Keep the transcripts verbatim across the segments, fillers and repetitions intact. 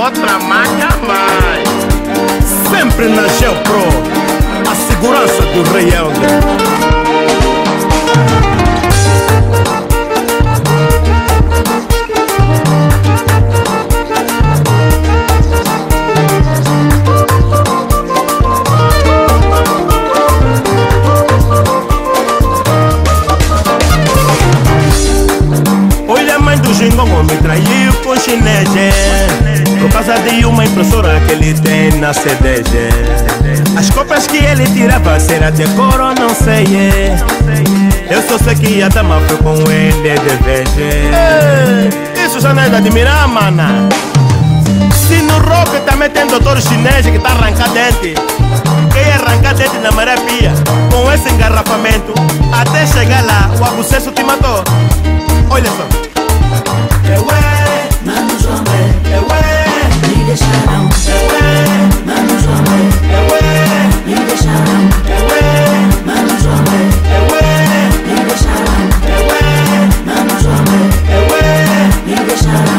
outra marca mais. Sempre na GeoPro, a segurança do Rei Helder. Gingongo me traiu com chinês por causa de uma impressora que ele tem na C D G. As cópias que ele tirava, se era decor ou não sei. Eu só sei que a dama foi com ele de V G. Isso já não é de admirar, mana. Se no rock também tem doutor chinês que tá arrancando dente, quem arrancar dente na maré pia com esse engarrafamento, até chegar lá o abusesso te matou. Olha só. Ewe, Mano Jomé, ewe, me deixaram. ewe, Mano Jomé, ewe, me deixaram. ewe, Mano Jomé, ewe, me deixaram. ewe, Mano Jomé, ewe. me deixaram.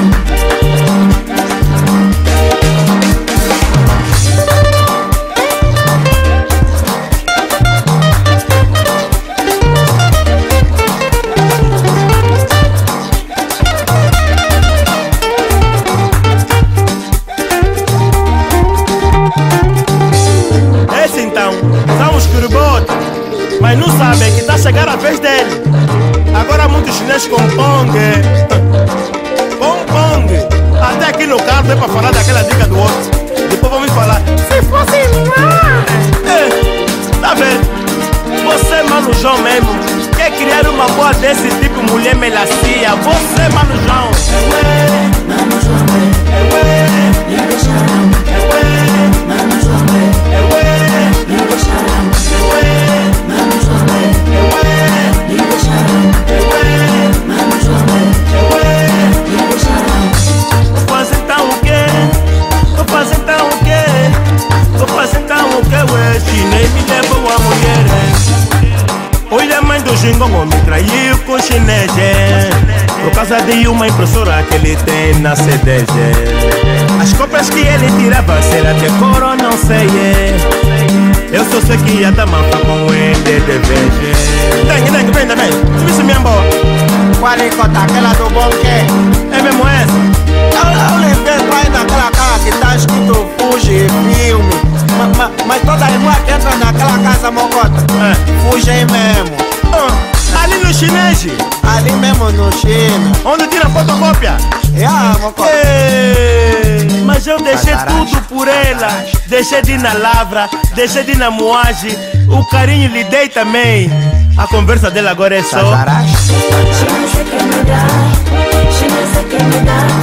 Mas não sabem que tá chegando a vez dele. Agora muitos chineses com Pong, com Pong. Até aqui no carro deu pra falar daquela dica do outro. Depois vão me falar, se fosse lá. É, tá vendo? Você, Mano João mesmo, quer criar uma boa desse tipo, mulher melancia. Você, Mano João. Ewe, Mano Jomé, ewe, me deixaram. ewe, Mano Jomé, ewe, me deixaram. ewe, Mano Jomé, ewe, me deixaram. ewe, Mano Jomé, ewe. me deixaram. Vou fazer então o quê? Vou fazer então o quê? Vou fazer então o quê? Ué, chinês me levou a mulher. Olha, a mãe do Gingongo me traiu com chinês por causa de uma impressora que ele tem na C D G. As cópias que ele tirava, se era decor ou não sei. Eu só sei que a dama foi com ele de V G. Dengue, dengue, vem, vem, tu viste minha boa? Qual é cota? Aquela do bom que é? É mesmo essa? Eu, eu lembrei atrás naquela casa que tá escrito Fuji Filme. Ma, ma, mas toda irmã que entra naquela casa mocota, É. Fuji mesmo. Ah, ali no chinês, Ali mesmo no China. onde tira fotocópia. Yeah, mocota. Ei, mas eu deixei Azarache. tudo por ela. Deixei de ir na lavra, deixei de ir na moagem. O carinho lhe dei também. A conversa dela agora é só. Azarache. Chinesa quer me dar, chinesa quer me dar.